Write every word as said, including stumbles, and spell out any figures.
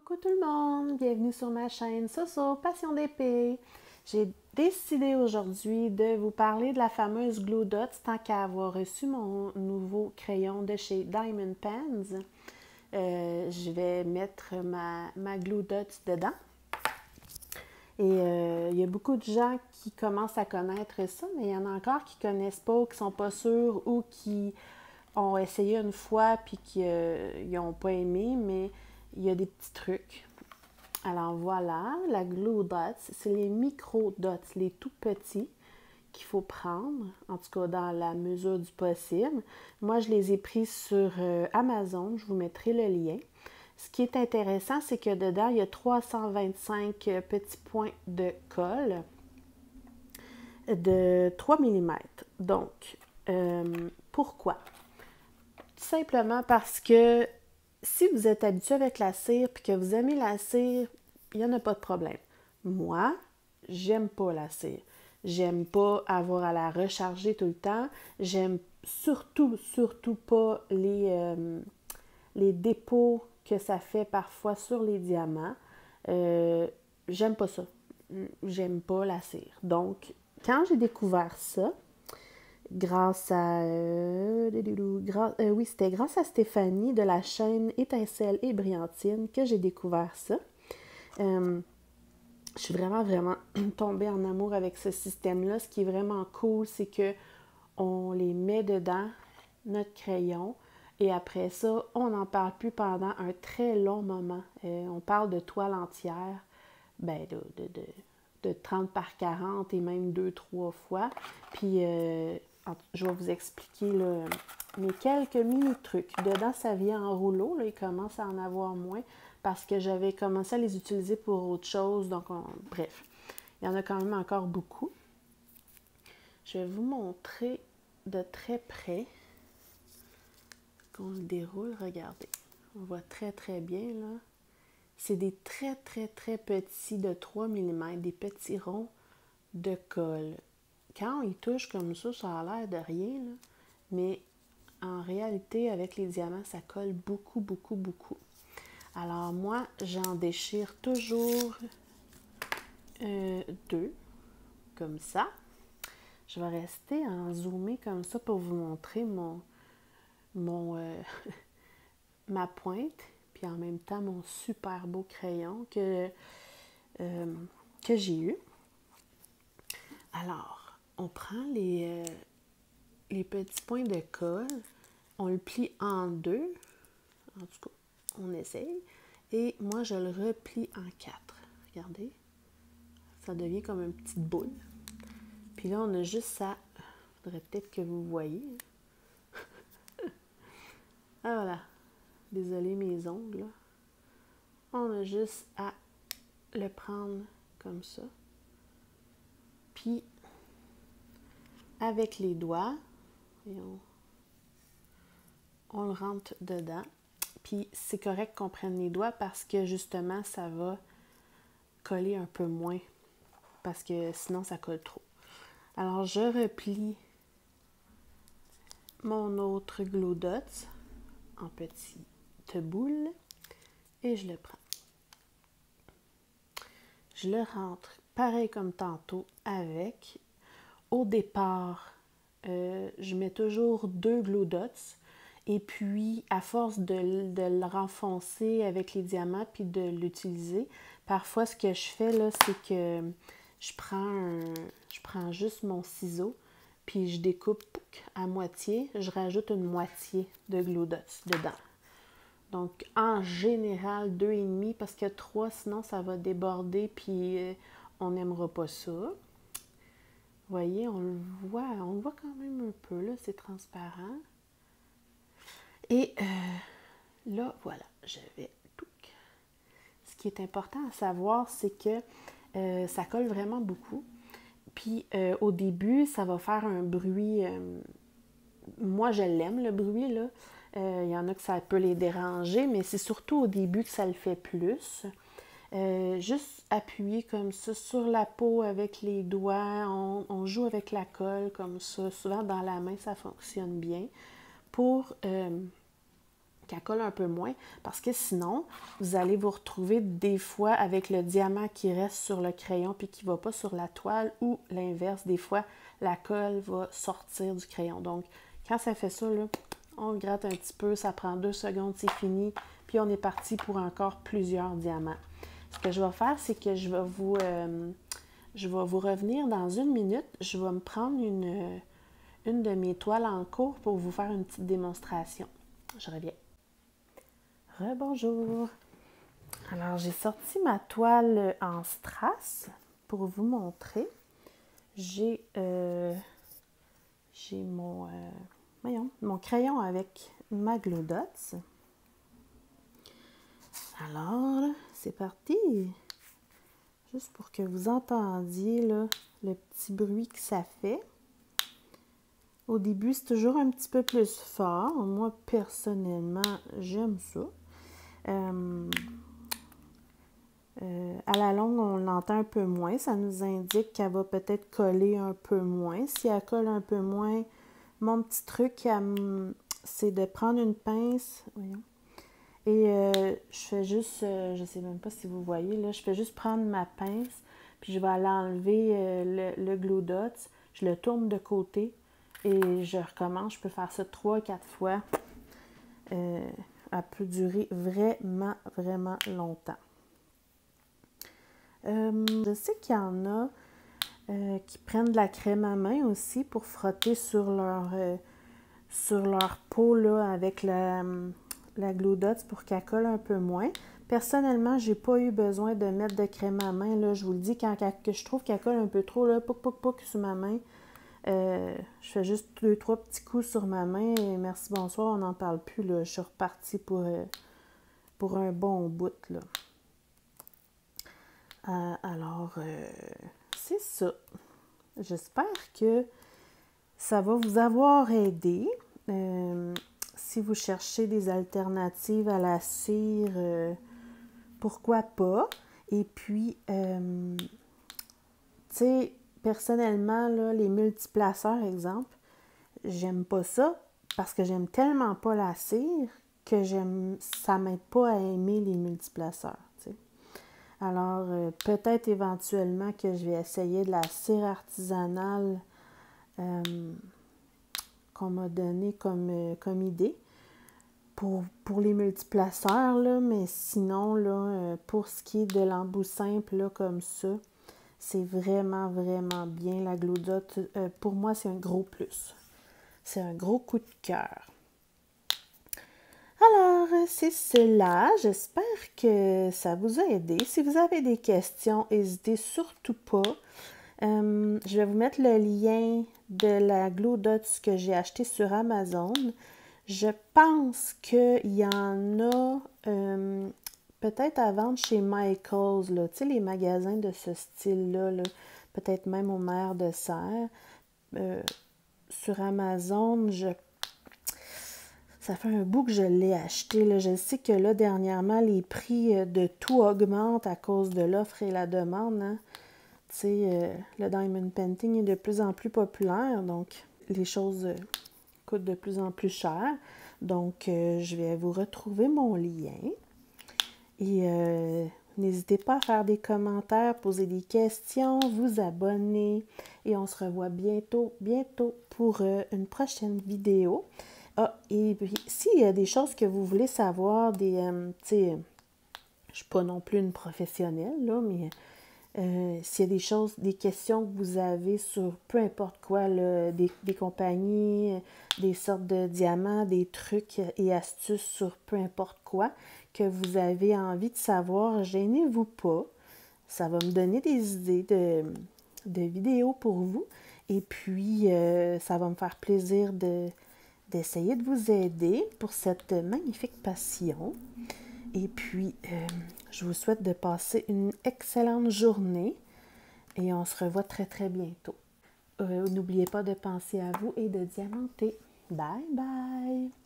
Coucou tout le monde, bienvenue sur ma chaîne Soso Passion d'épée. J'ai décidé aujourd'hui de vous parler de la fameuse Glue Dots tant qu'à avoir reçu mon nouveau crayon de chez Diamond Pens. Euh, je vais mettre ma, ma Glue Dots dedans. Et euh, il y a beaucoup de gens qui commencent à connaître ça, mais il y en a encore qui ne connaissent pas, qui ne sont pas sûrs ou qui ont essayé une fois puis qui n'ont pas aimé, mais il y a des petits trucs. Alors voilà, la Glue Dots, c'est les micro dots, les tout petits qu'il faut prendre, en tout cas dans la mesure du possible. Moi, je les ai pris sur euh, Amazon, je vous mettrai le lien. Ce qui est intéressant, c'est que dedans, il y a trois cent vingt-cinq petits points de colle de trois millimètres. Donc, euh, pourquoi? Tout simplement parce que si vous êtes habitué avec la cire et que vous aimez la cire, il n'y en a pas de problème. Moi, j'aime pas la cire. J'aime pas avoir à la recharger tout le temps. J'aime surtout, surtout pas les, euh, les dépôts que ça fait parfois sur les diamants. Euh, j'aime pas ça. J'aime pas la cire. Donc, quand j'ai découvert ça, grâce à... Euh, gra euh, oui, c'était grâce à Stéphanie de la chaîne Étincelle et Brillantine que j'ai découvert ça. Euh, je suis vraiment, vraiment tombée en amour avec ce système-là. Ce qui est vraiment cool, c'est que on les met dedans, notre crayon, et après ça, on n'en parle plus pendant un très long moment. Euh, on parle de toile entière, ben de, de, de, de trente par quarante et même deux trois fois. Puis, euh, je vais vous expliquer là, mes quelques mini-trucs. Dedans, ça vient en rouleau. Là, il commence à en avoir moins parce que j'avais commencé à les utiliser pour autre chose. Donc, on, bref, il y en a quand même encore beaucoup. Je vais vous montrer de très près qu'on le déroule. Regardez, on voit très, très bien, là. C'est des très, très, très petits de trois millimètres, des petits ronds de colle. Quand ils touchent comme ça, ça a l'air de rien, là, mais en réalité, avec les diamants, ça colle beaucoup, beaucoup, beaucoup. Alors moi, j'en déchire toujours euh, deux, comme ça. Je vais rester en zoomé comme ça pour vous montrer mon, mon euh, ma pointe, puis en même temps mon super beau crayon que, euh, que j'ai eu. Alors, on prend les, euh, les petits points de colle, on le plie en deux, en tout cas, on essaye, et moi je le replie en quatre. Regardez, ça devient comme une petite boule. Puis là, on a juste ça, il faudrait peut-être que vous voyez. Ah voilà, désolé mes ongles, là. On a juste à le prendre comme ça. Puis, avec les doigts, et on, on le rentre dedans. Puis, c'est correct qu'on prenne les doigts parce que justement, ça va coller un peu moins. Parce que sinon, ça colle trop. Alors, je replie mon autre Glue Dots en petite boule et je le prends. Je le rentre pareil comme tantôt avec. Au départ, euh, je mets toujours deux Glue Dots et puis à force de, de le renfoncer avec les diamants puis de l'utiliser, parfois ce que je fais là, c'est que je prends, un, je prends juste mon ciseau puis je découpe à moitié, je rajoute une moitié de Glue Dots dedans. Donc, en général, deux et demi parce que trois, sinon, ça va déborder puis euh, on n'aimera pas ça. Vous voyez, on le voit, on le voit quand même un peu, là, c'est transparent. Et euh, là, voilà, je vais... Ce qui est important à savoir, c'est que euh, ça colle vraiment beaucoup. Puis, euh, au début, ça va faire un bruit... Euh, moi, je l'aime, le bruit, là. Il euh, y en a que ça peut les déranger, mais c'est surtout au début que ça le fait plus. Euh, juste appuyer comme ça sur la peau avec les doigts, on, on joue avec la colle comme ça. Souvent dans la main, ça fonctionne bien pour, euh, qu'elle colle un peu moins, parce que sinon, vous allez vous retrouver des fois avec le diamant qui reste sur le crayon puis qui ne va pas sur la toile, ou l'inverse, des fois, la colle va sortir du crayon. Donc, quand ça fait ça, là, on gratte un petit peu, ça prend deux secondes, c'est fini, puis on est parti pour encore plusieurs diamants. Ce que je vais faire, c'est que je vais vous, euh, je vais vous revenir dans une minute. Je vais me prendre une, une de mes toiles en cours pour vous faire une petite démonstration. Je reviens. Rebonjour. Alors, j'ai sorti ma toile en strass pour vous montrer. J'ai euh, j'ai mon, euh, voyons, mon crayon avec ma Glue Dots. Alors, c'est parti! Juste pour que vous entendiez là, le petit bruit que ça fait. Au début, c'est toujours un petit peu plus fort. Moi, personnellement, j'aime ça. Euh, euh, à la longue, on l'entend un peu moins. Ça nous indique qu'elle va peut-être coller un peu moins. Si elle colle un peu moins, mon petit truc, c'est de prendre une pince. Voyons. Et euh, je fais juste, euh, je ne sais même pas si vous voyez, là, je fais juste prendre ma pince, puis je vais aller enlever euh, le, le Glue Dots, je le tourne de côté et je recommence. Je peux faire ça trois, quatre fois. Euh, elle peut durer vraiment, vraiment longtemps. Euh, je sais qu'il y en a euh, qui prennent de la crème à main aussi pour frotter sur leur, euh, sur leur peau là, avec la... la Glue Dots pour qu'elle colle un peu moins. Personnellement, j'ai pas eu besoin de mettre de crème à main. Là, je vous le dis, quand que je trouve qu'elle colle un peu trop, là, pouc, pouc, pouc sur ma main, euh, je fais juste deux, trois petits coups sur ma main et merci, bonsoir, on n'en parle plus. Là. Je suis repartie pour, euh, pour un bon bout. Là. Euh, alors, euh, c'est ça. J'espère que ça va vous avoir aidé. Euh, Si vous cherchez des alternatives à la cire, euh, pourquoi pas? Et puis, euh, tu sais, personnellement, là, les multiplaceurs, exemple, j'aime pas ça parce que j'aime tellement pas la cire que j'aime, ça m'aide pas à aimer les multiplaceurs. T'sais. Alors, euh, peut-être éventuellement que je vais essayer de la cire artisanale euh, qu'on m'a donnée comme, euh, comme idée. Pour, pour les multiplaceurs, là, mais sinon, là, euh, pour ce qui est de l'embout simple, là, comme ça, c'est vraiment, vraiment bien la Glue Dot. Euh, pour moi, c'est un gros plus. C'est un gros coup de cœur. Alors, c'est cela. J'espère que ça vous a aidé. Si vous avez des questions, n'hésitez surtout pas. Euh, je vais vous mettre le lien de la Glue Dot que j'ai acheté sur Amazon. Je pense qu'il y en a euh, peut-être à vendre chez Michaels, là, tu sais, les magasins de ce style-là, là, peut-être même au Maire de Serre. Euh, sur Amazon, je... ça fait un bout que je l'ai acheté. Là. Je sais que là, dernièrement, les prix de tout augmentent à cause de l'offre et la demande. Hein. Tu sais, euh, le diamond painting est de plus en plus populaire, donc les choses... Euh, coûte de plus en plus cher. Donc, euh, je vais vous retrouver mon lien. Et euh, n'hésitez pas à faire des commentaires, poser des questions, vous abonner. Et on se revoit bientôt, bientôt pour euh, une prochaine vidéo. Ah, et puis, s'il y a des choses que vous voulez savoir, des, euh, tu sais, je ne suis pas non plus une professionnelle, là, mais... Euh, s'il y a des choses, des questions que vous avez sur peu importe quoi, là, des, des compagnies, des sortes de diamants, des trucs et astuces sur peu importe quoi que vous avez envie de savoir, gênez-vous pas. Ça va me donner des idées de, de vidéos pour vous. Et puis, euh, ça va me faire plaisir de, d'essayer de vous aider pour cette magnifique passion. Et puis, euh, je vous souhaite de passer une excellente journée et on se revoit très très bientôt. Euh, n'oubliez pas de penser à vous et de diamanter. Bye bye!